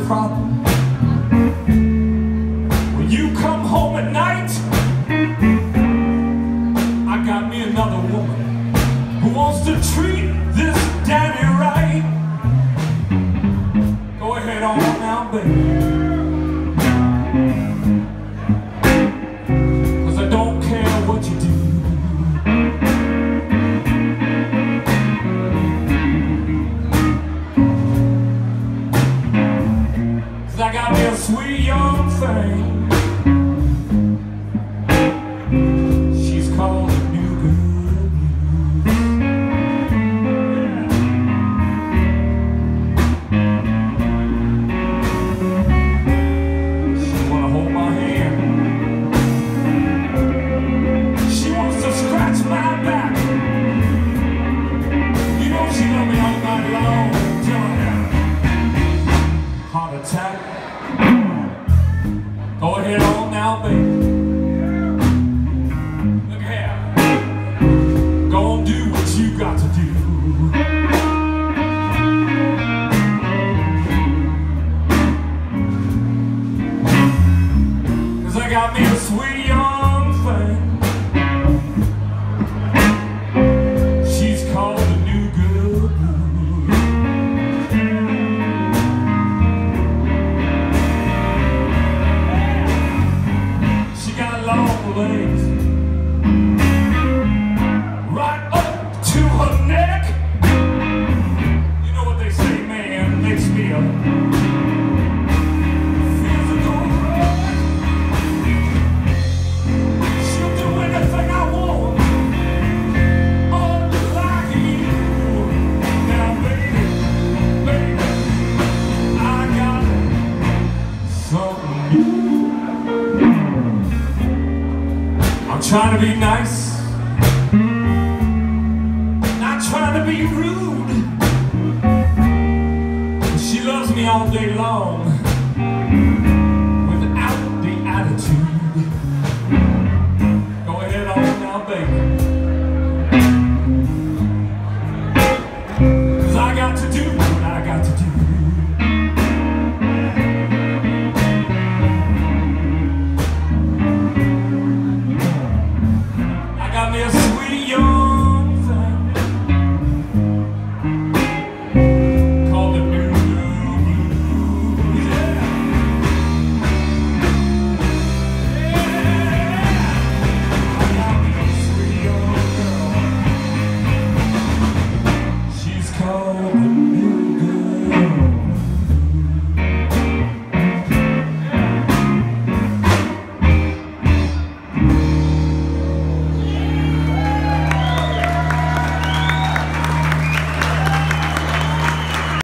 problem. When you come home at night, I got me another woman who wants to treat this daddy right. Go ahead on now, baby, 'cause I don't care what you do. I got me a sweet young thing. She's called a new girl. She wanna hold my hand. She wants to scratch my back. You know she loved me all night long till I had a heart attack. Go ahead on now, baby. Look here. Go and do what you got to do. 'Cause I got me a sweet young thing. She's called a new girl. Legs right up to her neck. You know what they say, man, makes me a physical wreck. She'll do anything I want, unlike you. Now, baby, I got something new. I'm trying to be nice, not trying to be rude. She loves me all day long, without the attitude. Go ahead on now, baby, 'cause I got to do what I got to do. Got me a sweet young thing called the new blues. Yeah. I got me a sweet young girl. She's called the